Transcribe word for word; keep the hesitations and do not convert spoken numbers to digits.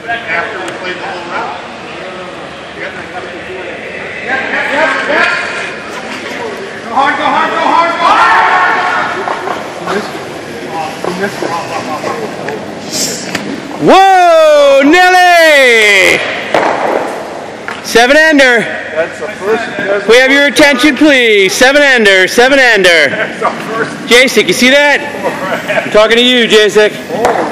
after we played the whole round. Yep, yep, yep, yep. Go hard, go hard, go hard, go hard! Whoa, Nelly! Seven ender. That's the first. We have your attention, please. Seven ender, seven ender. That's the first. Jasek, you see that? I'm talking to you, Jasek.